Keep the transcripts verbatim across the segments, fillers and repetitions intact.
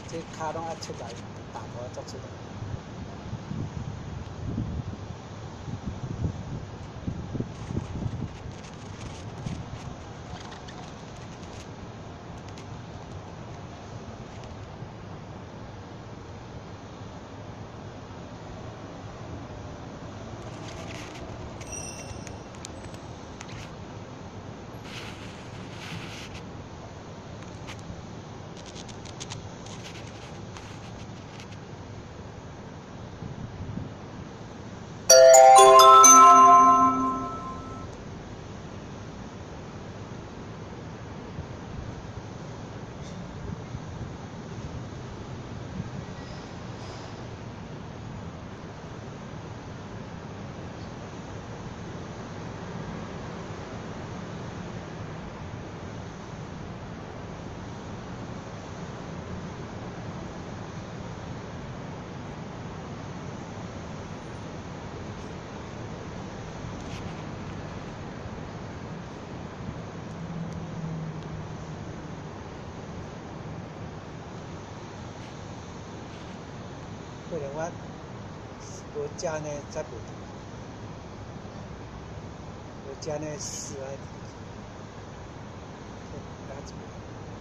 这骹拢爱出来，打破作出来。可能我无食呢，才袂甜。无食呢，丝啊，加一个。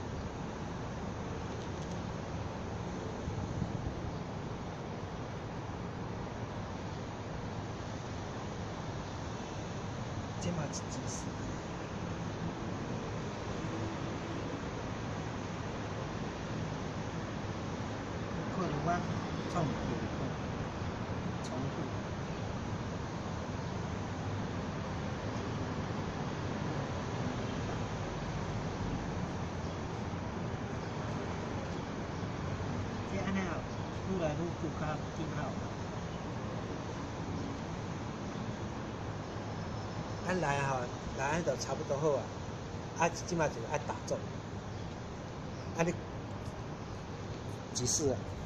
这嘛是芝士。可能我创有重复。这安尼啊，愈来愈久较紧较有。咱来吼，来安就差不多好啊。啊，即马就是爱打中。啊，你几时啊？